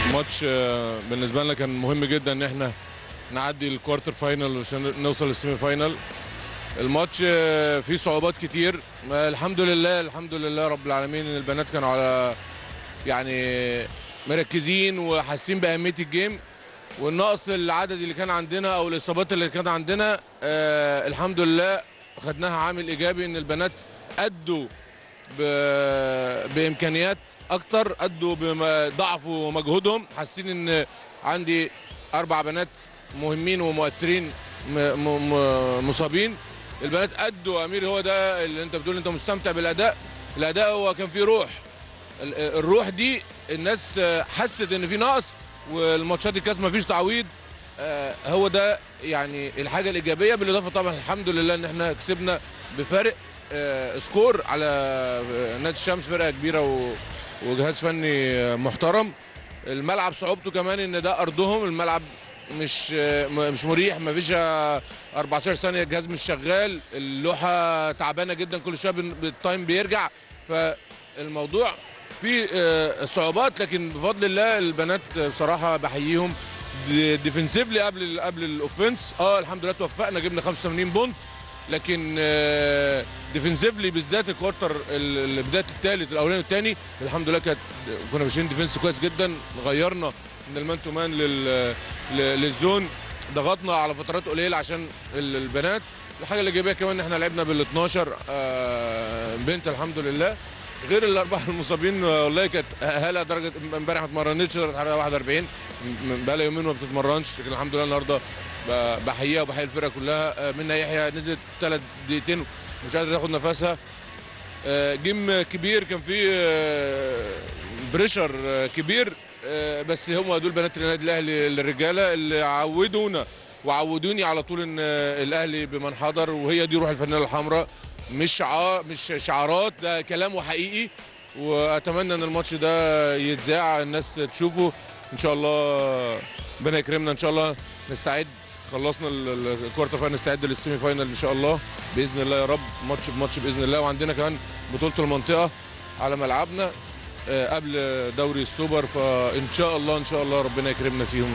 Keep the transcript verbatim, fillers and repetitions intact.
الماتش بالنسبه لنا كان مهم جدا ان احنا نعدي الكوارتر فاينل عشان نوصل للسيمي فاينل. الماتش فيه صعوبات كتير، الحمد لله الحمد لله رب العالمين ان البنات كانوا على يعني مركزين وحاسين باهميه الجيم، والنقص العددي اللي كان عندنا او الاصابات اللي كانت عندنا آه الحمد لله خدناها عامل ايجابي ان البنات ادوا بامكانيات اكتر، ادوا بضعفوا مجهودهم. حاسين ان عندي اربع بنات مهمين ومؤثرين مصابين، البنات ادوا. امير هو ده اللي انت بتقول انت مستمتع بالاداء، الاداء هو كان فيه روح، الروح دي الناس حست ان في نقص، والماتشات الكاس ما فيش تعويض. هو ده يعني الحاجه الايجابيه، بالاضافه طبعا الحمد لله ان احنا كسبنا بفارق سكور على نادي الشمس، فرقه كبيره وجهاز فني محترم. الملعب صعوبته كمان ان ده ارضهم، الملعب مش مش مريح، ما فيش أربعتاشر ثانيه الجهاز مش شغال، اللوحه تعبانه جدا، كل شويه التايم بيرجع، فالموضوع فيه صعوبات. لكن بفضل الله البنات بصراحه بحييهم ديفنسيفلي قبل قبل الاوفنس. اه الحمد لله توفقنا، جبنا خمسة وثمانين بونت، لكن ديفنسيفلي بالذات الكوارتر بدايه الثالث الاولاني والثاني الحمد لله كانت كنا ماشيين ديفنس كويس جدا. غيرنا من المان تو مان للزون، ضغطنا على فترات قليله عشان البنات. الحاجه الايجابيه كمان ان احنا لعبنا بال اتناشر بنت الحمد لله، غير الاربعه المصابين. والله كانت هاله درجه امبارح ما اتمرنتش درجه واحد وأربعين، بقى لها يومين ما بتتمرنش، لكن الحمد لله النهارده بحييها وبحيي الفرقه كلها. منى يحيى نزلت ثلاث دقيقتين مش قادره تاخد نفسها. جيم كبير كان فيه بريشر كبير، بس هم دول بنات النادي الاهلي الرجاله اللي عودونا وعودوني على طول ان الاهلي بمن حضر، وهي دي روح الفانيله الحمراء، مش شعار مش شعارات، ده كلام وحقيقي. واتمنى ان الماتش ده يتذاع الناس تشوفه ان شاء الله، ربنا يكرمنا ان شاء الله. نستعد، خلصنا الكوارتر فاينل نستعد للسيمي فاينل ان شاء الله باذن الله يا رب، ماتش بماتش باذن الله. وعندنا كمان بطوله المنطقه على ملعبنا قبل دوري السوبر، فان شاء الله ان شاء الله ربنا يكرمنا فيهم.